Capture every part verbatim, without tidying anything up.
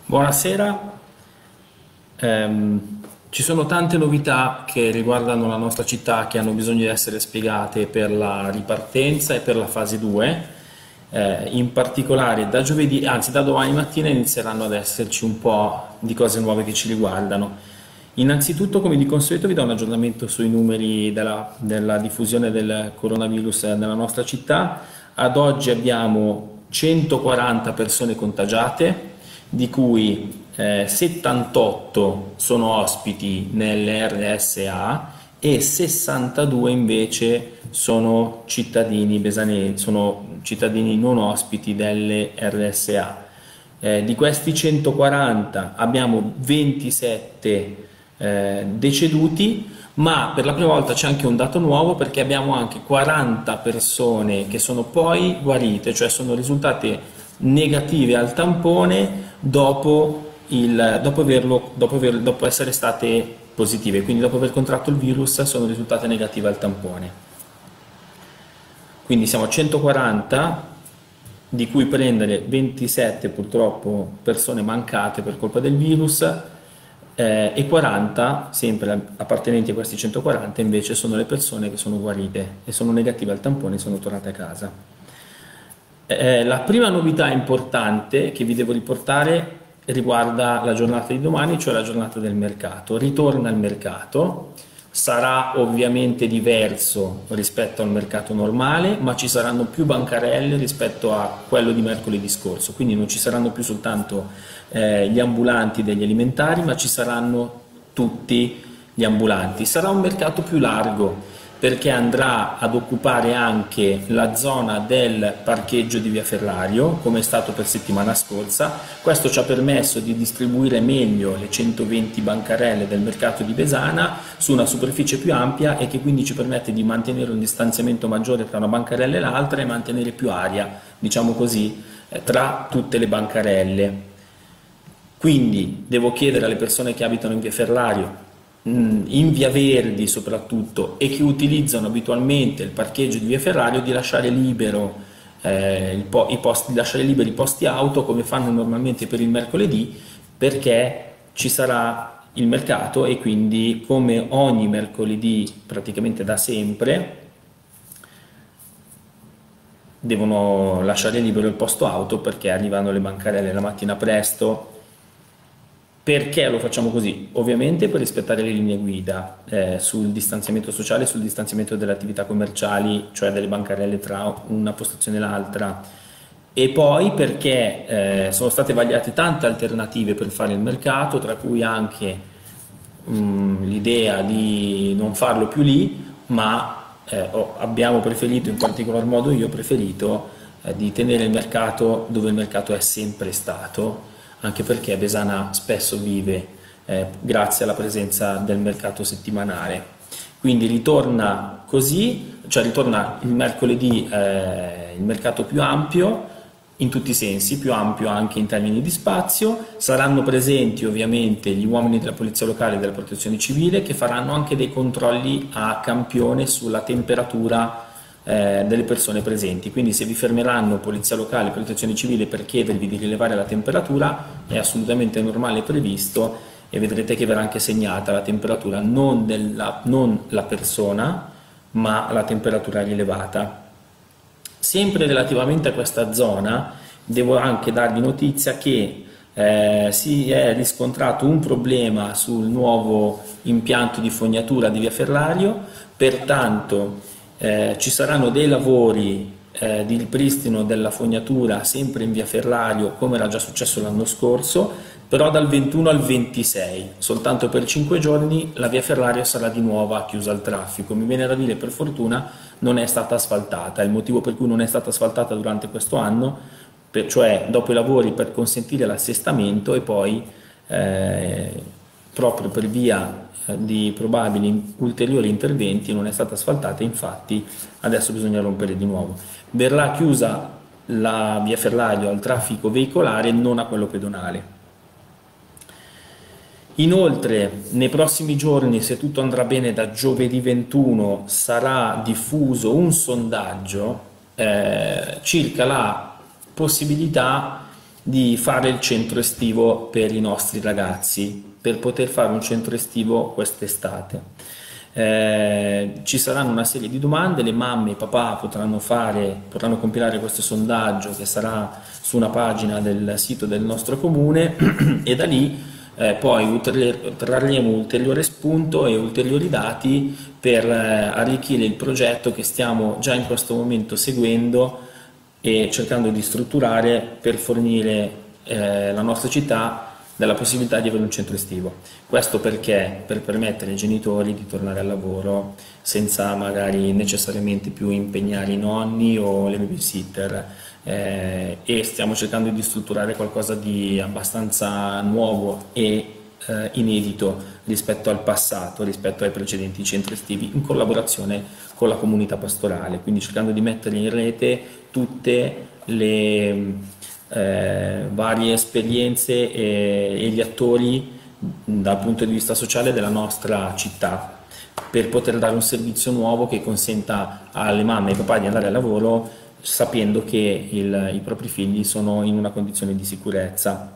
Buonasera. Ehm, ci sono tante novità che riguardano la nostra città che hanno bisogno di essere spiegate per la ripartenza e per la fase due. Eh, in particolare da giovedì, anzi da domani mattina inizieranno ad esserci un po' di cose nuove che ci riguardano. Innanzitutto, come di consueto, vi do un aggiornamento sui numeri della, della diffusione del coronavirus nella nostra città. Ad oggi abbiamo centoquaranta persone contagiate, di cui eh, settantotto sono ospiti nell'R S A e sessantadue invece sono cittadini besanesi, sono cittadini non ospiti delle R S A. Eh, di questi centoquaranta abbiamo ventisette eh, deceduti, ma per la prima volta c'è anche un dato nuovo, perché abbiamo anche quaranta persone che sono poi guarite, cioè sono risultate negative al tampone dopo, il, dopo, averlo, dopo, aver, dopo essere state positive, quindi dopo aver contratto il virus sono risultate negative al tampone. Quindi siamo a centoquaranta, di cui prendere ventisette purtroppo persone mancate per colpa del virus, eh, e quaranta, sempre appartenenti a questi centoquaranta, invece sono le persone che sono guarite e sono negative al tampone e sono tornate a casa. Eh, la prima novità importante che vi devo riportare riguarda la giornata di domani, cioè la giornata del mercato. Ritorna il mercato, sarà ovviamente diverso rispetto al mercato normale, ma ci saranno più bancarelle rispetto a quello di mercoledì scorso, quindi non ci saranno più soltanto eh, gli ambulanti degli alimentari, ma ci saranno tutti gli ambulanti. Sarà un mercato più largo, perché andrà ad occupare anche la zona del parcheggio di Via Ferrario, come è stato per settimana scorsa. Questo ci ha permesso di distribuire meglio le centoventi bancarelle del mercato di Besana su una superficie più ampia, e che quindi ci permette di mantenere un distanziamento maggiore tra una bancarella e l'altra e mantenere più aria, diciamo così, tra tutte le bancarelle. Quindi devo chiedere alle persone che abitano in Via Ferrario, in Via Verdi soprattutto, e che utilizzano abitualmente il parcheggio di Via Ferrario, di lasciare libero eh, il po i posti, di lasciare liberi i posti auto, come fanno normalmente per il mercoledì, perché ci sarà il mercato e quindi, come ogni mercoledì praticamente da sempre, devono lasciare libero il posto auto, perché arrivano le bancarelle la mattina presto. Perché lo facciamo così? Ovviamente per rispettare le linee guida eh, sul distanziamento sociale, sul distanziamento delle attività commerciali, cioè delle bancarelle tra una postazione e l'altra, e poi perché eh, sono state vagliate tante alternative per fare il mercato, tra cui anche l'idea di non farlo più lì, ma eh, oh, abbiamo preferito, in particolar modo io ho preferito, eh, di tenere il mercato dove il mercato è sempre stato, anche perché Besana spesso vive eh, grazie alla presenza del mercato settimanale. Quindi ritorna così, cioè ritorna il mercoledì eh, il mercato più ampio in tutti i sensi, più ampio anche in termini di spazio. Saranno presenti ovviamente gli uomini della Polizia Locale e della Protezione Civile, che faranno anche dei controlli a campione sulla temperatura Eh, delle persone presenti. Quindi se vi fermeranno Polizia Locale e Protezione Civile per chiedervi di rilevare la temperatura, è assolutamente normale e previsto, e vedrete che verrà anche segnata la temperatura, non, della, non la persona, ma la temperatura rilevata. Sempre relativamente a questa zona devo anche darvi notizia che eh, si è riscontrato un problema sul nuovo impianto di fognatura di Via Ferrario, pertanto Eh, ci saranno dei lavori eh, di ripristino della fognatura sempre in Via Ferrario, come era già successo l'anno scorso, però dal ventuno al ventisei, soltanto per cinque giorni, la Via Ferrario sarà di nuovo chiusa al traffico. Mi viene da dire, per fortuna non è stata asfaltata. Il motivo per cui non è stata asfaltata durante questo anno, per, cioè dopo i lavori per consentire l'assestamento, e poi eh, proprio per via di probabili ulteriori interventi non è stata asfaltata, infatti adesso bisogna rompere di nuovo. Verrà chiusa la Via Ferrario al traffico veicolare, non a quello pedonale. Inoltre nei prossimi giorni, se tutto andrà bene, da giovedì ventuno sarà diffuso un sondaggio eh, circa la possibilità di fare il centro estivo per i nostri ragazzi, per poter fare un centro estivo quest'estate. Eh, ci saranno una serie di domande, le mamme e i papà potranno fare, potranno compilare questo sondaggio che sarà su una pagina del sito del nostro comune e da lì eh, poi ulteriore, trarremo ulteriore spunto e ulteriori dati per eh, arricchire il progetto che stiamo già in questo momento seguendo e cercando di strutturare per fornire eh, la nostra città della possibilità di avere un centro estivo. Questo perché? Per permettere ai genitori di tornare al lavoro senza magari necessariamente più impegnare i nonni o le babysitter eh, e stiamo cercando di strutturare qualcosa di abbastanza nuovo e eh, inedito rispetto al passato, rispetto ai precedenti centri estivi, in collaborazione con la comunità pastorale, quindi cercando di mettere in rete tutte le Eh, varie esperienze e, e gli attori dal punto di vista sociale della nostra città per poter dare un servizio nuovo che consenta alle mamme e ai papà di andare al lavoro sapendo che il, i propri figli sono in una condizione di sicurezza.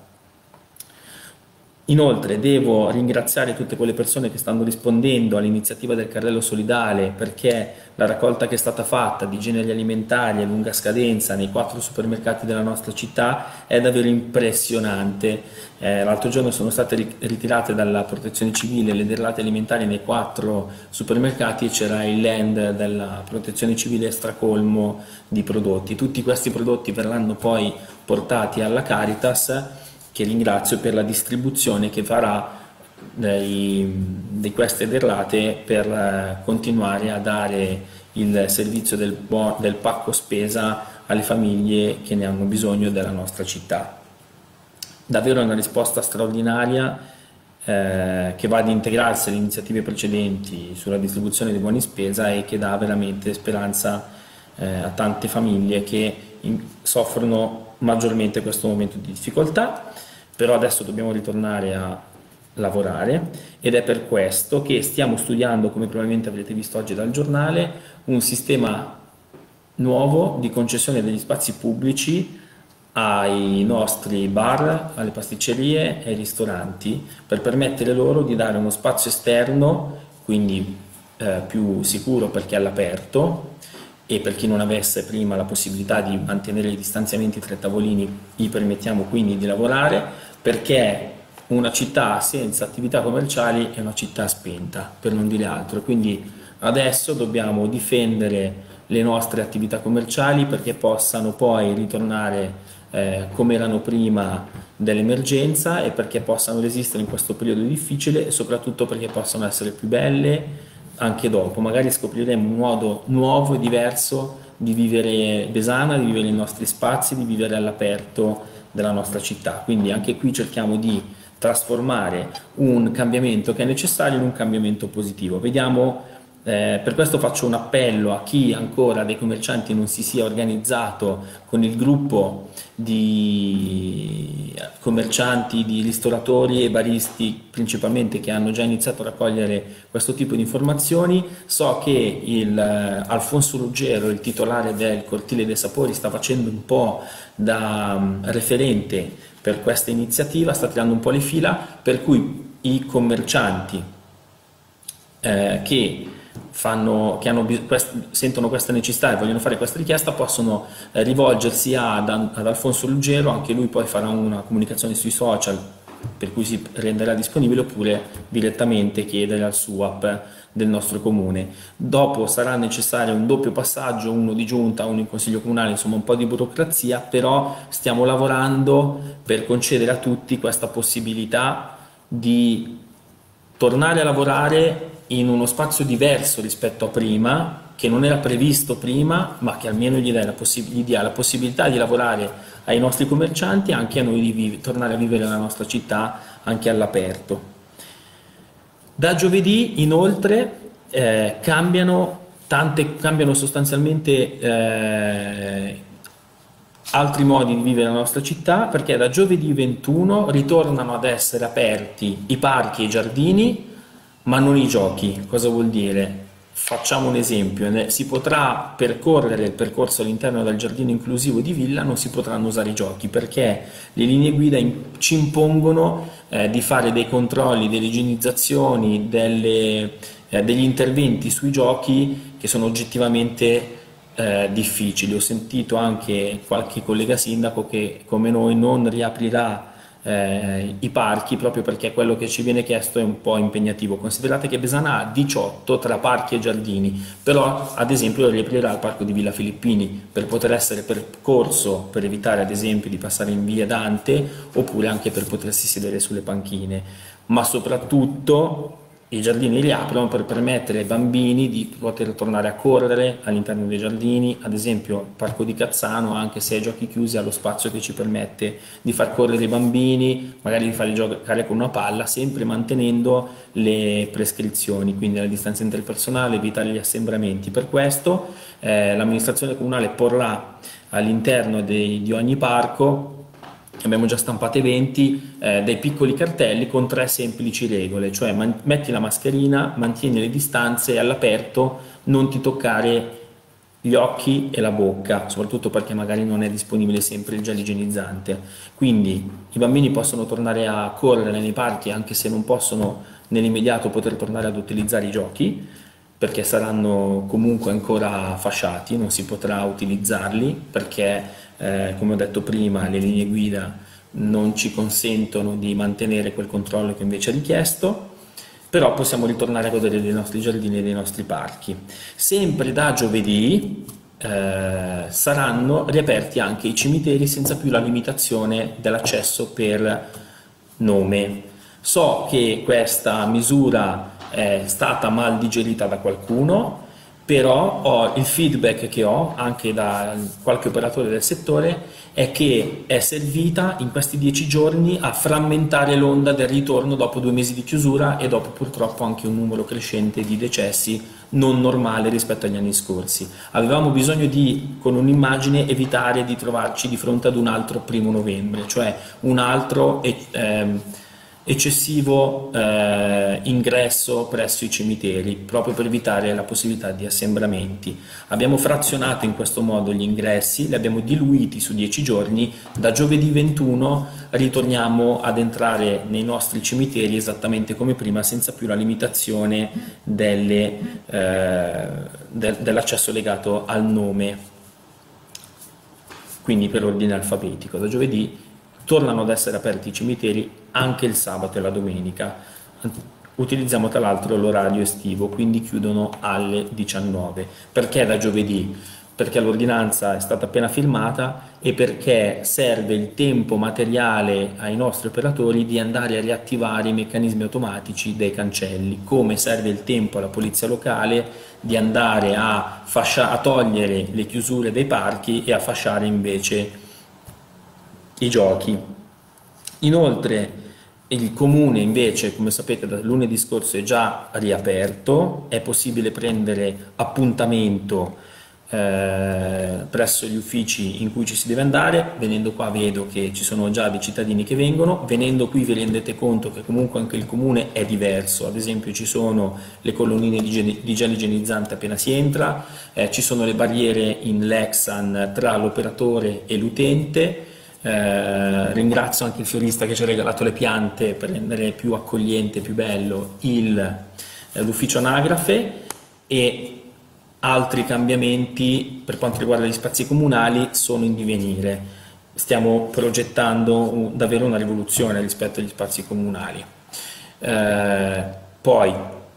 Inoltre devo ringraziare tutte quelle persone che stanno rispondendo all'iniziativa del carrello solidale perché la raccolta che è stata fatta di generi alimentari a lunga scadenza nei quattro supermercati della nostra città è davvero impressionante. Eh, l'altro giorno sono state ritirate dalla protezione civile le derrate alimentari nei quattro supermercati e c'era il land della protezione civile stracolmo di prodotti. Tutti questi prodotti verranno poi portati alla Caritas, che ringrazio per la distribuzione che farà dei, di queste derrate per eh, continuare a dare il servizio del, del pacco spesa alle famiglie che ne hanno bisogno della nostra città. Davvero una risposta straordinaria eh, che va ad integrarsi alle iniziative precedenti sulla distribuzione dei buoni spesa e che dà veramente speranza eh, a tante famiglie che in, soffrono maggiormente questo momento di difficoltà. Però adesso dobbiamo ritornare a lavorare ed è per questo che stiamo studiando, come probabilmente avrete visto oggi dal giornale, un sistema nuovo di concessione degli spazi pubblici ai nostri bar, alle pasticcerie e ai ristoranti per permettere loro di dare uno spazio esterno, quindi eh, più sicuro perché è all'aperto, e per chi non avesse prima la possibilità di mantenere i distanziamenti tra i tavolini gli permettiamo quindi di lavorare, perché una città senza attività commerciali è una città spenta, per non dire altro. Quindi adesso dobbiamo difendere le nostre attività commerciali perché possano poi ritornare eh, come erano prima dell'emergenza e perché possano resistere in questo periodo difficile e soprattutto perché possano essere più belle anche dopo. Magari scopriremo un modo nuovo e diverso di vivere Besana, di vivere i nostri spazi, di vivere all'aperto della nostra città. Quindi anche qui cerchiamo di trasformare un cambiamento che è necessario in un cambiamento positivo. Vediamo, eh, per questo faccio un appello a chi ancora dei commercianti non si sia organizzato con il gruppo di commercianti, di ristoratori e baristi principalmente che hanno già iniziato a raccogliere questo tipo di informazioni. So che il, eh, Alfonso Ruggero, il titolare del Cortile dei Sapori, sta facendo un po' da um, referente per questa iniziativa, sta tirando un po' le fila, per cui i commercianti eh, che Fanno, che hanno, quest, sentono questa necessità e vogliono fare questa richiesta possono eh, rivolgersi ad, ad Alfonso Ruggero, anche lui poi farà una comunicazione sui social per cui si renderà disponibile, oppure direttamente chiedere al S U A P del nostro comune. Dopo sarà necessario un doppio passaggio, uno di giunta, uno in consiglio comunale, insomma un po' di burocrazia, però stiamo lavorando per concedere a tutti questa possibilità di tornare a lavorare in uno spazio diverso rispetto a prima, che non era previsto prima, ma che almeno gli dà la, gli dia la possibilità di lavorare ai nostri commercianti e anche a noi di vive, tornare a vivere la nostra città anche all'aperto. Da giovedì inoltre eh, cambiano, tante, cambiano sostanzialmente eh, altri modi di vivere la nostra città, perché da giovedì ventuno ritornano ad essere aperti i parchi e i giardini, ma non i giochi. Cosa vuol dire? facciamo un esempio, ne- si potrà percorrere il percorso all'interno del giardino inclusivo di Villa, non si potranno usare i giochi perché le linee guida in- ci impongono eh, di fare dei controlli, delle igienizzazioni, delle- eh, degli interventi sui giochi che sono oggettivamente eh, difficili. Ho sentito anche qualche collega sindaco che come noi non riaprirà eh, i parchi proprio perché quello che ci viene chiesto è un po' impegnativo. Considerate che Besana ha diciotto tra parchi e giardini, però ad esempio riaprirà il parco di Villa Filippini per poter essere percorso, per evitare ad esempio di passare in via Dante, oppure anche per potersi sedere sulle panchine, ma soprattutto i giardini li aprono per permettere ai bambini di poter tornare a correre all'interno dei giardini, ad esempio il Parco di Cazzano, anche se è giochi chiusi, ha lo spazio che ci permette di far correre i bambini, magari di farli giocare con una palla, sempre mantenendo le prescrizioni, quindi la distanza interpersonale, evitare gli assembramenti. Per questo eh, l'amministrazione comunale porrà all'interno dei- di ogni parco, abbiamo già stampato venti, eh, dei piccoli cartelli con tre semplici regole, cioè man- metti la mascherina, mantieni le distanze e all'aperto non ti toccare gli occhi e la bocca, soprattutto perché magari non è disponibile sempre il gel igienizzante. Quindi i bambini possono tornare a correre nei parchi anche se non possono nell'immediato poter tornare ad utilizzare i giochi, perché saranno comunque ancora fasciati, non si potrà utilizzarli perché, eh, come ho detto prima, le linee guida non ci consentono di mantenere quel controllo che invece è richiesto, però possiamo ritornare a godere dei nostri giardini e dei nostri parchi. Sempre da giovedì eh, saranno riaperti anche i cimiteri senza più la limitazione dell'accesso per nome. So che questa misura è stata mal digerita da qualcuno, però ho, il feedback che ho anche da qualche operatore del settore è che è servita in questi dieci giorni a frammentare l'onda del ritorno dopo due mesi di chiusura e dopo purtroppo anche un numero crescente di decessi non normale rispetto agli anni scorsi. Avevamo bisogno di, con un'immagine, evitare di trovarci di fronte ad un altro primo novembre, cioè un altro ehm, eccessivo eh, ingresso presso i cimiteri, proprio per evitare la possibilità di assembramenti. Abbiamo frazionato in questo modo gli ingressi, li abbiamo diluiti su dieci giorni, da giovedì ventuno ritorniamo ad entrare nei nostri cimiteri esattamente come prima, senza più la limitazione delle, eh, de- dell'accesso legato al nome, quindi per ordine alfabetico. Da giovedì tornano ad essere aperti i cimiteri anche il sabato e la domenica. Utilizziamo tra l'altro l'orario estivo, quindi chiudono alle diciannove. Perché da giovedì? Perché l'ordinanza è stata appena firmata e perché serve il tempo materiale ai nostri operatori di andare a riattivare i meccanismi automatici dei cancelli, come serve il tempo alla polizia locale di andare a, fascia- a togliere le chiusure dei parchi e a fasciare invece i giochi. Inoltre il comune invece, come sapete, da lunedì scorso è già riaperto, è possibile prendere appuntamento eh, presso gli uffici in cui ci si deve andare. Venendo qua vedo che ci sono già dei cittadini che vengono, venendo qui vi rendete conto che comunque anche il comune è diverso, ad esempio ci sono le colonnine di gel, di gel igienizzante appena si entra, eh, ci sono le barriere in Lexan tra l'operatore e l'utente. Eh, ringrazio anche il fiorista che ci ha regalato le piante per rendere più accogliente, più bello il, eh, l'ufficio anagrafe, e altri cambiamenti per quanto riguarda gli spazi comunali sono in divenire. Stiamo progettando un, davvero una rivoluzione rispetto agli spazi comunali. Eh, poi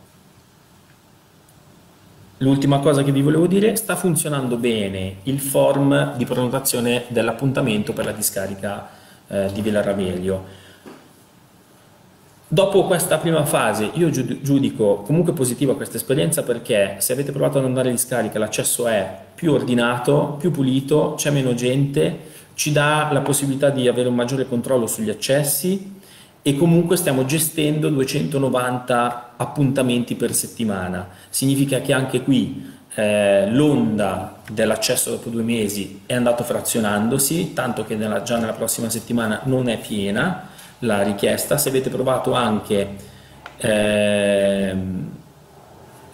l'ultima cosa che vi volevo dire, sta funzionando bene il form di prenotazione dell'appuntamento per la discarica eh, di Villa Ravelio. Dopo questa prima fase io giudico comunque positiva questa esperienza, perché se avete provato ad andare in discarica l'accesso è più ordinato, più pulito, c'è meno gente, ci dà la possibilità di avere un maggiore controllo sugli accessi e comunque stiamo gestendo duecentonovanta appuntamenti per settimana. Significa che anche qui eh, l'onda dell'accesso dopo due mesi è andato frazionandosi, tanto che nella, già nella prossima settimana non è piena la richiesta. Se avete provato anche eh,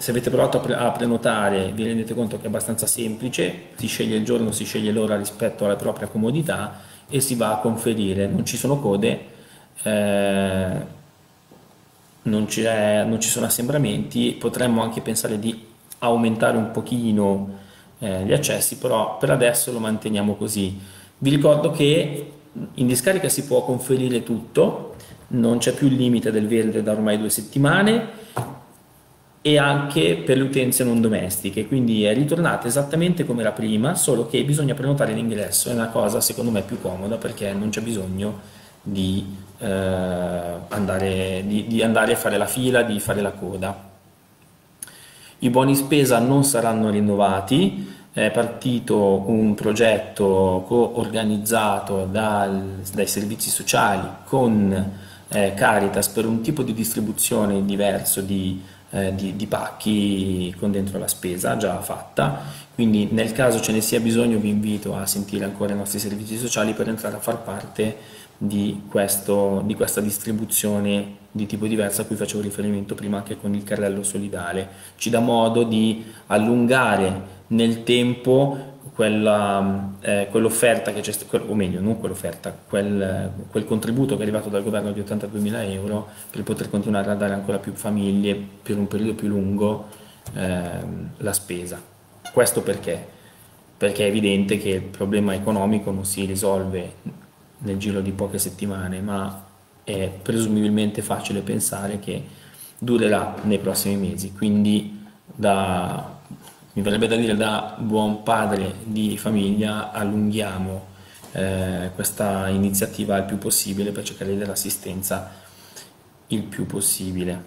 se avete provato a, pre a prenotare vi rendete conto che è abbastanza semplice, si sceglie il giorno, si sceglie l'ora rispetto alla propria comodità e si va a conferire, non ci sono code, eh, non, non ci sono assembramenti, potremmo anche pensare di aumentare un pochino eh, gli accessi, però per adesso lo manteniamo così. Vi ricordo che in discarica si può conferire tutto, non c'è più il limite del verde da ormai due settimane, e anche per le utenze non domestiche, quindi è ritornata esattamente come era prima, solo che bisogna prenotare l'ingresso, è una cosa secondo me più comoda perché non c'è bisogno di, eh, andare, di, di andare a fare la fila, di fare la coda. I buoni spesa non saranno rinnovati, è partito un progetto co-organizzato dal, dai servizi sociali con eh, Caritas per un tipo di distribuzione diverso di Eh, di, di pacchi con dentro la spesa già fatta, quindi nel caso ce ne sia bisogno vi invito a sentire ancora i nostri servizi sociali per entrare a far parte di, questo, di questa distribuzione di tipo diverso a cui facevo riferimento prima anche con il carrello solidale. Ci dà modo di allungare nel tempo quella, eh, quell'offerta che c'è stata, o meglio, non quell'offerta, quel, quel contributo che è arrivato dal governo di ottantaduemila euro per poter continuare a dare ancora più famiglie per un periodo più lungo ehm, la spesa. Questo perché? Perché è evidente che il problema economico non si risolve nel giro di poche settimane, ma è presumibilmente facile pensare che durerà nei prossimi mesi, quindi da mi verrebbe da dire da buon padre di famiglia allunghiamo eh, questa iniziativa il più possibile per cercare di dare assistenza il più possibile.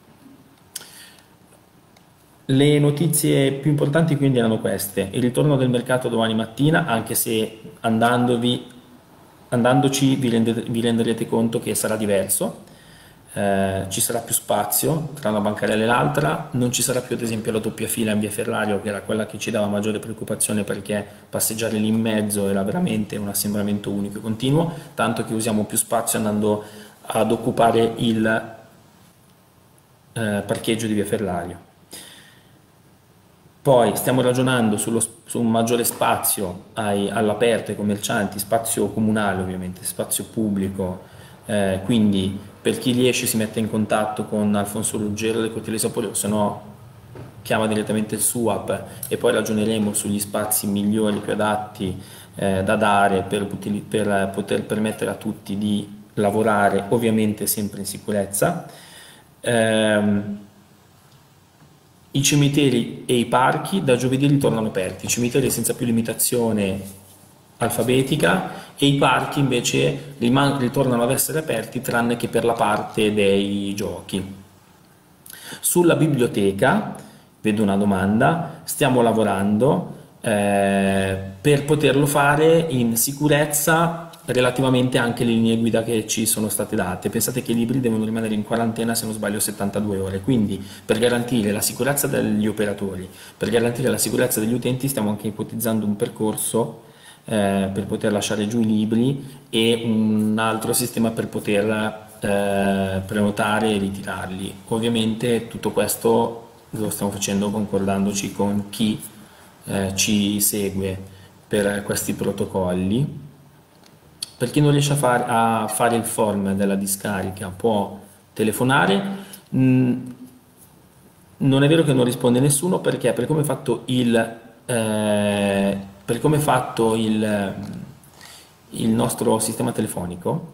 Le notizie più importanti quindi erano queste: il ritorno del mercato domani mattina, anche se andandovi, andandoci vi, rendete, vi renderete conto che sarà diverso. Eh, ci sarà più spazio tra una bancarella e l'altra, non ci sarà più ad esempio la doppia fila in via Ferrario, che era quella che ci dava maggiore preoccupazione perché passeggiare lì in mezzo era veramente un assembramento unico e continuo, tanto che usiamo più spazio andando ad occupare il eh, parcheggio di via Ferrario. Poi stiamo ragionando sullo, su un maggiore spazio all'aperto ai commercianti, spazio comunale ovviamente, spazio pubblico, eh, quindi per chi riesce si mette in contatto con Alfonso Ruggero del Cortile Sapore, se no chiama direttamente il SUAP e poi ragioneremo sugli spazi migliori, più adatti eh, da dare per, per poter permettere a tutti di lavorare, ovviamente sempre in sicurezza. Ehm, I cimiteri e i parchi da giovedì ritornano aperti, i cimiteri senza più limitazione alfabetica e i parchi invece ritornano ad essere aperti tranne che per la parte dei giochi. Sulla biblioteca, vedo una domanda, stiamo lavorando eh, per poterlo fare in sicurezza relativamente anche alle linee guida che ci sono state date. Pensate che i libri devono rimanere in quarantena, se non sbaglio, settantadue ore, quindi per garantire la sicurezza degli operatori, per garantire la sicurezza degli utenti stiamo anche ipotizzando un percorso eh, per poter lasciare giù i libri e un altro sistema per poter eh, prenotare e ritirarli. Ovviamente tutto questo lo stiamo facendo concordandoci con chi eh, ci segue per questi protocolli. Per chi non riesce a, far, a fare il form della discarica può telefonare. Mm, non è vero che non risponde nessuno perché per come è fatto il, eh, per come è fatto il, il nostro sistema telefonico,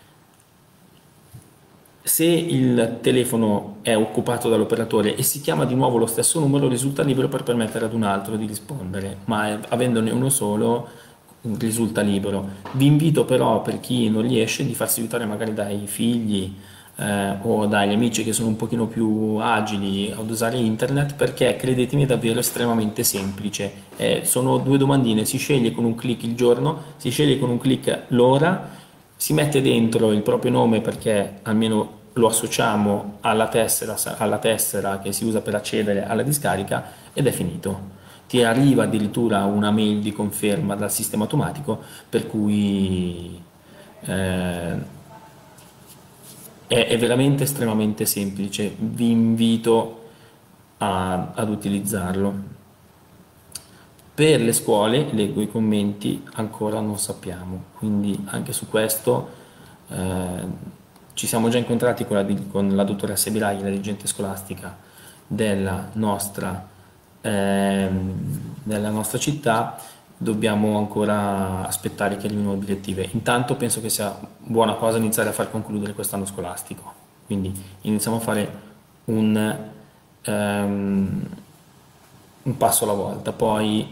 se il telefono è occupato dall'operatore e si chiama di nuovo lo stesso numero, risulta libero per permettere ad un altro di rispondere, ma avendone uno solo risulta libero. Vi invito però, per chi non riesce, di farsi aiutare magari dai figli eh, o dagli amici che sono un pochino più agili ad usare internet, perché credetemi è davvero estremamente semplice. Eh, sono due domandine, si sceglie con un clic il giorno, si sceglie con un clic l'ora, si mette dentro il proprio nome perché almeno lo associamo alla tessera, alla tessera che si usa per accedere alla discarica ed è finito. Ti arriva addirittura una mail di conferma dal sistema automatico, per cui eh, è, è veramente estremamente semplice. Vi invito a- ad utilizzarlo. Per le scuole, leggo i commenti, ancora non sappiamo, quindi anche su questo eh, ci siamo già incontrati con la, di- con la dottoressa Bilaghi, la dirigente scolastica della nostra, ehm, della nostra città. Dobbiamo ancora aspettare che arrivino le direttive. Intanto penso che sia buona cosa iniziare a far concludere quest'anno scolastico, quindi iniziamo a fare un, ehm, un passo alla volta, poi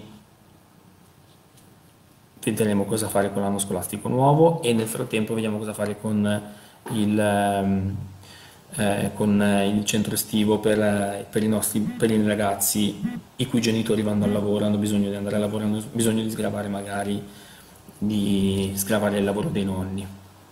vedremo cosa fare con l'anno scolastico nuovo e nel frattempo vediamo cosa fare con il, ehm, eh, con il centro estivo per, eh, per i nostri per i ragazzi i cui genitori vanno al lavoro, hanno bisogno di andare a lavoro, hanno bisogno di sgravare magari di sgravare il lavoro dei nonni.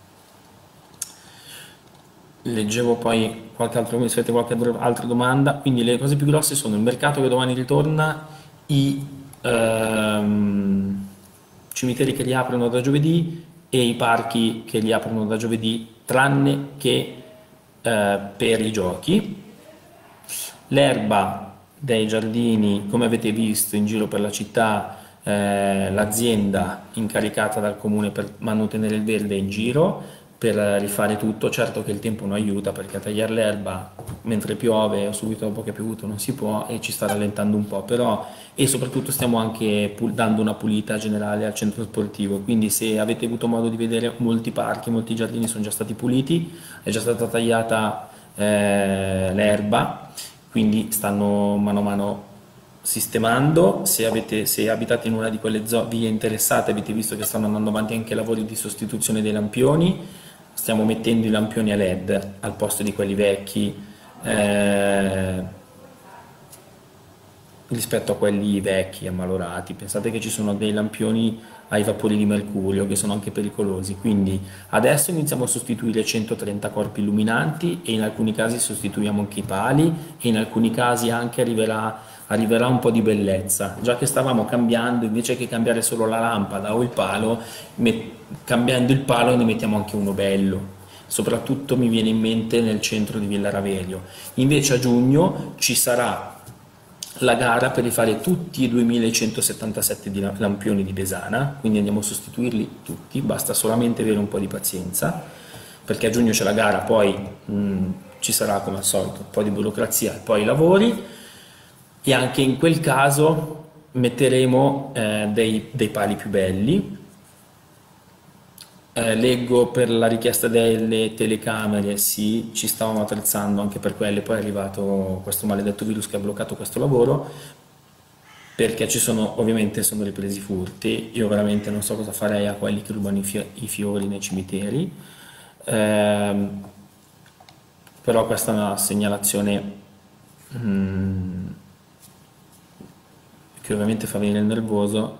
Leggevo poi qualche altro, se avete qualche altra domanda, quindi le cose più grosse sono il mercato che domani ritorna, i ehm, cimiteri che li aprono da giovedì e i parchi che li aprono da giovedì, tranne che eh, per i giochi. L'erba dei giardini, come avete visto in giro per la città, eh, l'azienda incaricata dal comune per mantenere il verde è in giro per rifare tutto. Certo che il tempo non aiuta perché tagliare l'erba mentre piove o subito dopo che è piovuto non si può e ci sta rallentando un po', però e soprattutto stiamo anche pul- dando una pulita generale al centro sportivo, quindi se avete avuto modo di vedere molti parchi, molti giardini sono già stati puliti, è già stata tagliata eh, l'erba, quindi stanno mano a mano sistemando. Se, avete, se abitate in una di quelle zo- vie interessate avete visto che stanno andando avanti anche lavori di sostituzione dei lampioni, stiamo mettendo i lampioni a led al posto di quelli vecchi, eh, rispetto a quelli vecchi ammalorati. Pensate che ci sono dei lampioni ai vapori di mercurio che sono anche pericolosi, quindi adesso iniziamo a sostituire centotrenta corpi illuminanti e in alcuni casi sostituiamo anche i pali e in alcuni casi anche arriverà, arriverà un po' di bellezza, già che stavamo cambiando, invece che cambiare solo la lampada o il palo, met- cambiando il palo ne mettiamo anche uno bello. Soprattutto mi viene in mente nel centro di Villa Ravelio. Invece a giugno ci sarà la gara per rifare tutti i duemilacentosettantasette di lampioni di Besana, quindi andiamo a sostituirli tutti, basta solamente avere un po' di pazienza, perché a giugno c'è la gara, poi mh, ci sarà come al solito un po' di burocrazia e poi i lavori, e anche in quel caso metteremo eh, dei, dei pali più belli. Eh, leggo per la richiesta delle telecamere, sì, ci stavamo attrezzando anche per quelle, poi è arrivato questo maledetto virus che ha bloccato questo lavoro, perché ci sono, ovviamente sono ripresi i furti, io veramente non so cosa farei a quelli che rubano i, fi- i fiori nei cimiteri. Ehm, Però questa è una segnalazione mm, che ovviamente fa venire il nervoso.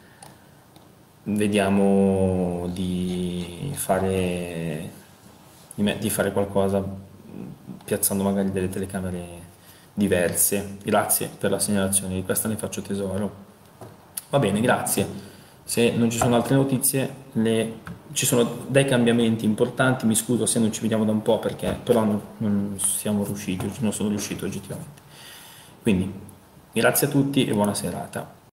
Vediamo di fare, di me- di fare qualcosa piazzando magari delle telecamere diverse. Grazie per la segnalazione, di questa ne faccio tesoro. Va bene, grazie. Se non ci sono altre notizie, le- ci sono dei cambiamenti importanti, mi scuso se non ci vediamo da un po' perché però non, non siamo riusciti, non sono riuscito oggettivamente. Quindi, grazie a tutti e buona serata.